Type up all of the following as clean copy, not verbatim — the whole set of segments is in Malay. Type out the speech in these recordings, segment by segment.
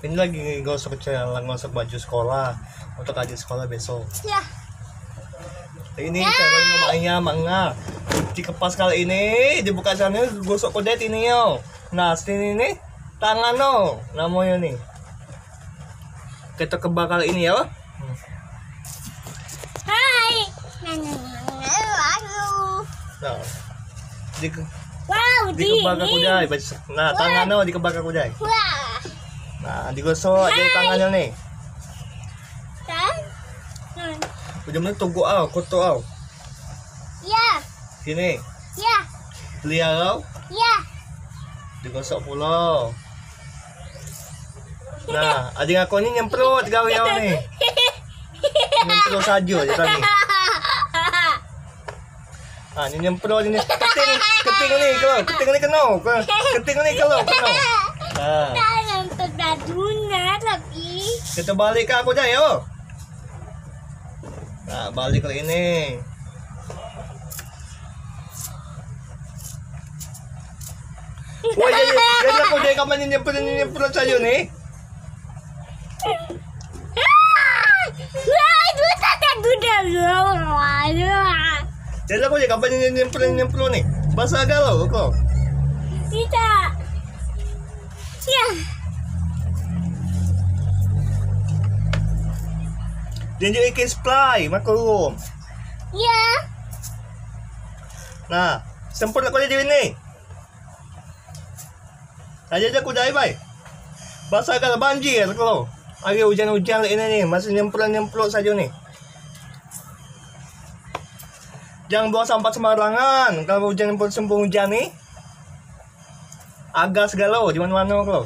Ini lagi gosok baju sekolah untuk adik sekolah besok. Ya. Ini cara mainnya manga. Dikepas kali ini, dibuka sana gosok kudet ini yo. Nah, sini nih tangan no, namanya nih. Kita kebakar ini ya. Hai. Nah, Wow, dikebakar kudai. Nah, tangan no dikebakar kudai. Wah. Nah, digosok aja tangannya nih. Kan? Udah menit tunggu koto Ya. Gini, Ya. lihat Ya. digosok pulau. Nah, adik aku ini nyemprot gawe nih. Nyemprot saja aja tadi. Ah, ini nyemprot ini. Keting nih kalau. Keting nih kalau. Nah, Jangan terbadunya tapi. kita balik ke aku dah yo. Nah, balik ke ini. Wah, jadi aku jadi kapan nyemprot saja nih. Wah, itu tak guna loh. Jadi aku jadi kapan nyemprot nih. Basah galau kok. Tidak. Ya. Dia juga ikan spray, maklum. Ya. Nah, semprot aku jadi ini. Aja aku dah baik. Basah galau banjir kalau. Lagi hujan-hujan ini nih, masih nyemprot saja nih. Jangan buang sampah sembarangan. Kalau hujan sempung hujan nih, agas galau di mana-mana kalau.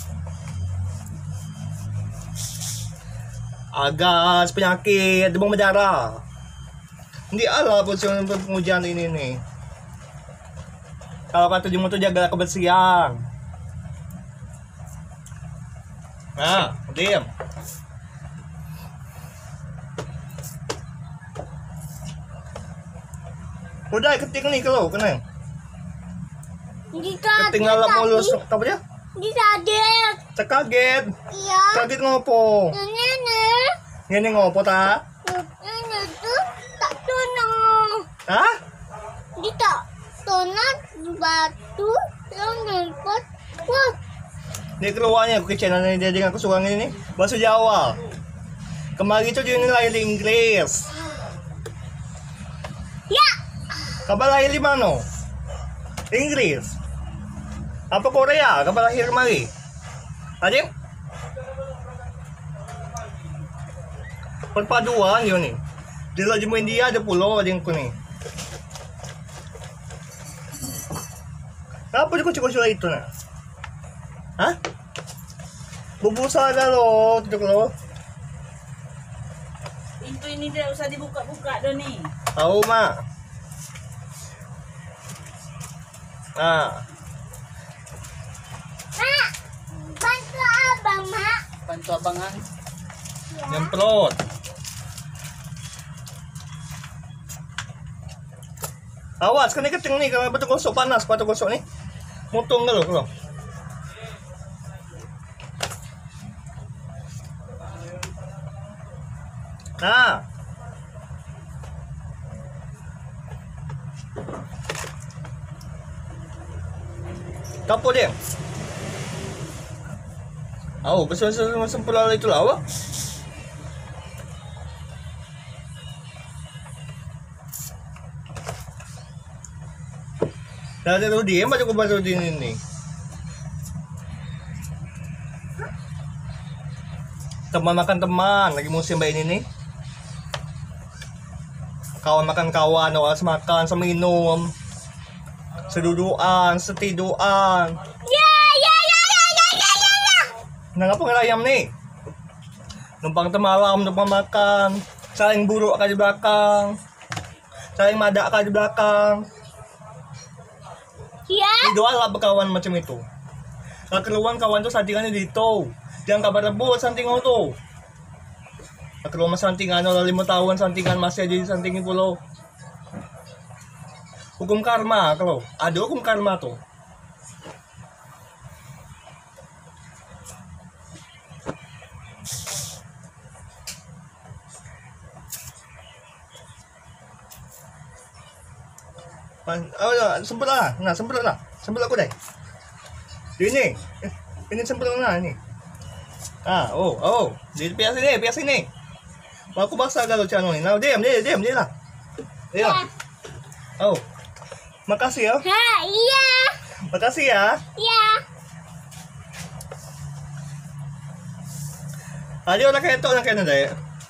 Agas, penyakit, demam berdarah. Hindi ala pun hujan ini nih. Kalau kata jemu tuh jaga kebersihan. Nah, diam. Udah keting nih kalau kena. Keting lalap mulus apa dia? Disadek. Cekaget. Iya. Kaget ngopo? Nenek. Ngene ngopo ta? Nenek tuh tak tunang. Hah? Dia tak tunang batu yang nelpot. Wah. Dia keluarnya aku ke channel ini dia dengan aku suka ini bahasa Jawa. Kemarin itu dia lahir di Inggris. Ya. Kabar lahir di mana? Inggris. Apa Korea? Kabar lahir kemari? Adik? Perpaduan yun nih. Di lagi mo India ada pulau adik ko nih. Apa di kucu-kucu itu na? Hah? Bubusa na lo, titik lo. Pintu ini tidak usah dibuka-buka Doni. Tahu ma. Nah, Mak. Bantu abang, Mak. Bantu abangan. nyemprot. Awas, kan keting nih kalau batu gosok panas, batu gosok nih. Mutung dulu kalau. Nah. Kapo dia. Oh, besar-besar sempurna itu lah, awak. Dari Rudi, baca ko ba Rudi ini? Teman makan teman, lagi musim ba ini nih? Kawan makan kawan, oras makan, seminum, seduduan, setiduan. Ya. Nangapa ngelayam nih? Numpang temalam, numpang makan, saling buruk ka di belakang, saling madak ka di belakang. Ya. Ideal lah berkawan macam itu. Kalau keluar kawan tuh santingannya dito. Jangan kabar rebut santingan tuh. Kalau keluar mas santingan, 5 tahun santingan masih aja disantingin pulau. Hukum karma kalau ada hukum karma tuh. Semprot lah. Nah, semprot lah. Semprot aku deh. Ini. Ini semprot lah ni. Dia pihak sini. Aku basah kalau macam ni. Nah, diam lah. Diam. Oh. Makasih ya. Ha, iya. Makasih ya. Iya. Ada orang kaya nak kena dek.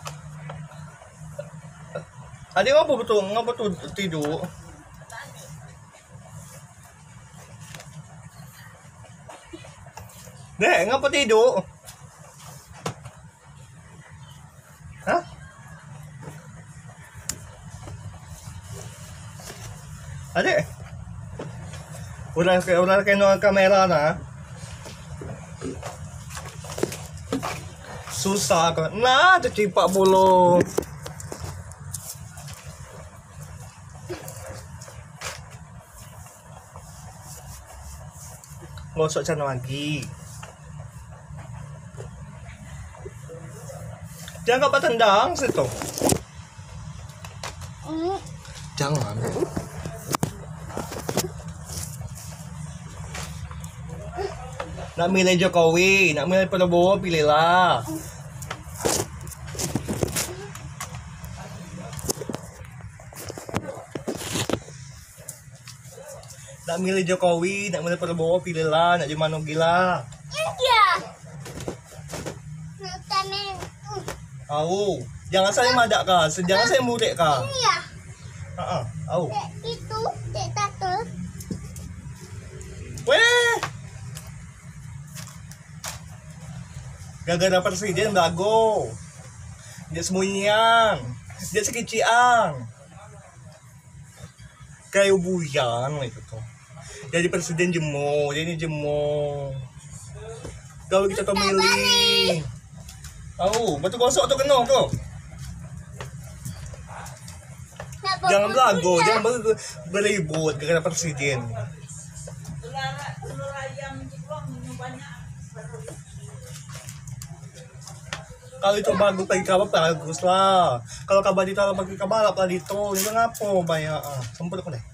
Ada apa betul tidur? Dek, ngapa tidur? Hah? Adik? Udah kena kamera na. Susah kan. Nah, tercipak bulu. Gosok macam lagi. Jangan kau tendang situ. Jangan. Nak milih Jokowi, nak milih Prabowo, pilihlah. Nak milih Jokowi, nak milih Prabowo, pilihlah. Nak jadi mana gila. Iya. Nak tamen. Au, jangan saya madak kah? Jangan saya mudik kah? Iya. Au. Itu tato. Weh. Gara-gara presiden belago. Dia semuanya. Dia sekiciang. Kayak buyang itu tuh. Jadi presiden jemu, jadi jemu. Kalau kita tuh milih. Betul gosok tuh kena kok. Jangan belago, jangan beribut gara-gara presiden. Telur ayam ciplong banyak. Kalau itu bagus bagi kabar bagus lah. Kalau kabar ditaruh bagi kabar apa itu? Ini ngapo banyak. Sempurna deh.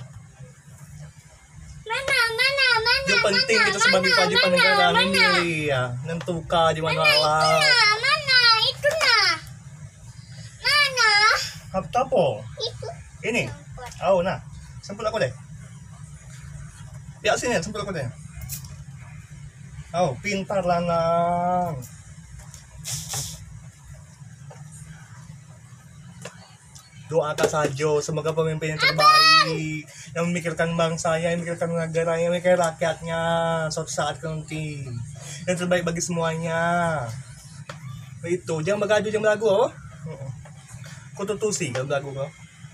Mana? Yang penting kita sebagai kewajiban negara ini milih ya. Nentukan di mana lah. Mana? Itu nah. Mana? Apa? Itu. Ini. Nah. Sempurna aku deh. Ya sini, sempurna aku deh. Pintar lanang. Doakan saja, semoga pemimpin yang terbaik, yang memikirkan bangsanya, yang memikirkan negaranya, yang memikirkan rakyatnya, suatu saat nanti yang terbaik bagi semuanya. Itu, jangan bergaduh, jangan belagu, oh. Kau tutusi kalau belagu kau.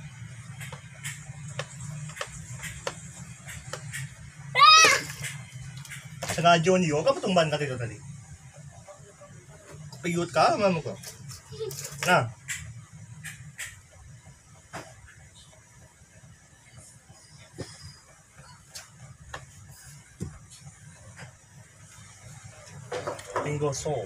Sengaja ni, kau petumban kata itu tadi. Piyut kah, mamu kau? Nah. Gosok.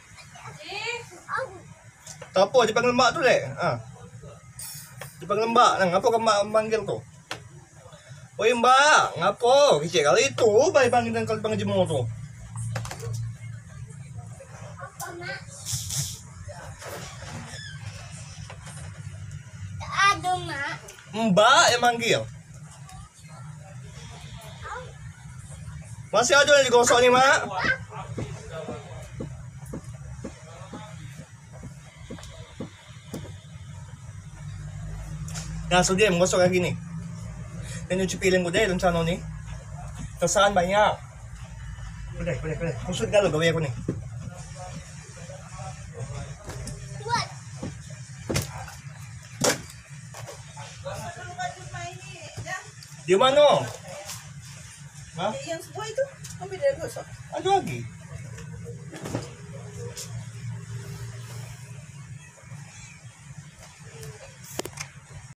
Tak apa, dia panggil mak tu dek. Dia panggil mbak. Ngapa kau mak panggil tu? Oi mbak, ngapa? Kecil kali itu, baik panggil dan kali panggil jemur tu. Aduh mak. Mbak yang manggil. Masih ada yang digosok ni mak. Nah, so dia menggosok lagi ni. Dan yung piling ko dahil sa ano ni. Saan banyak. Boleh. Kusod ka lo, gawin ko ni. Di mana? Ha? Yang sebuah itu, kami dah gosok. Ano lagi?